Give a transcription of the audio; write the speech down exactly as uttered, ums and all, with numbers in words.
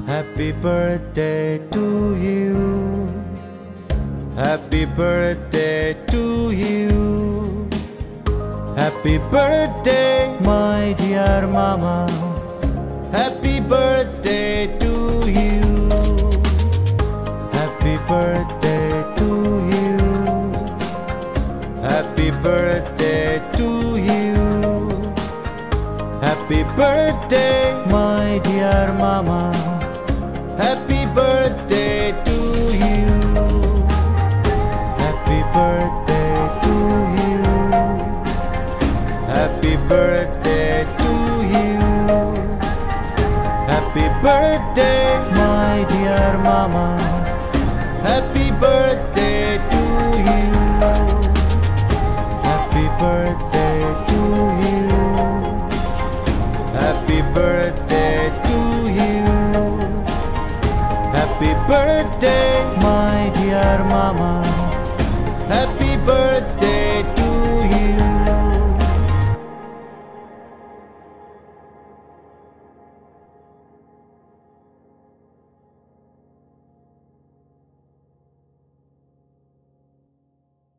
Happy birthday to you. Happy birthday to you. Happy birthday, my dear mama. Happy birthday to you. Happy birthday to you. Happy birthday to you. Happy birthday, my dear mama. Happy birthday to you. Happy birthday to you. Happy birthday to you. Happy birthday, my dear mama. Happy birthday to you. Happy birthday to you. Happy birthday to you. Happy birthday, my dear mama.